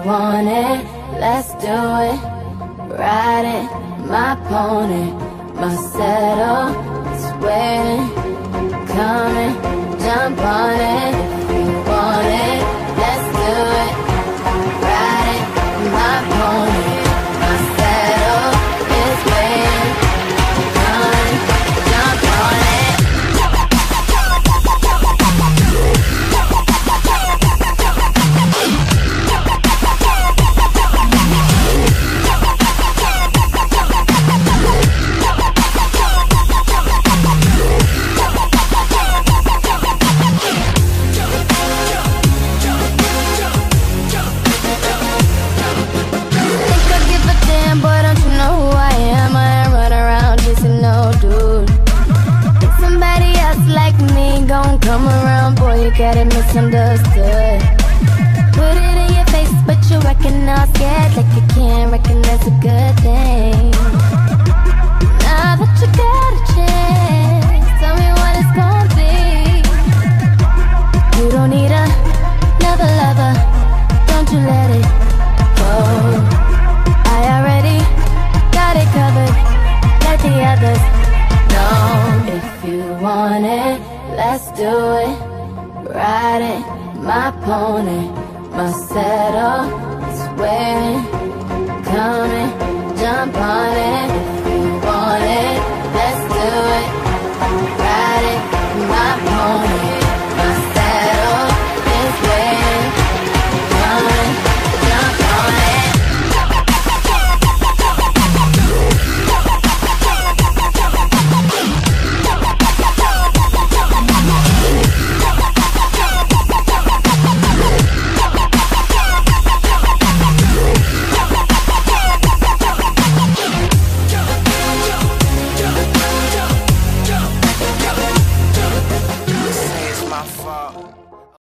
want it, let's do it. Ride it, my pony, my saddle is waiting, coming, jump on it. If you want it, let's do it. Ride it, my pony, my saddle is waiting, coming, jump on it. Come around, boy, you got it misunderstood. Put it in your face, but you reckon I'm scared, like you can't recognize a good thing. Now that you got a chance, tell me what it's gonna be. You don't need another lover, don't you let it go. I already got it covered, like the others. No, if you want it, let's do it. Ride it, my pony, my saddle is waiting, coming, jump on it.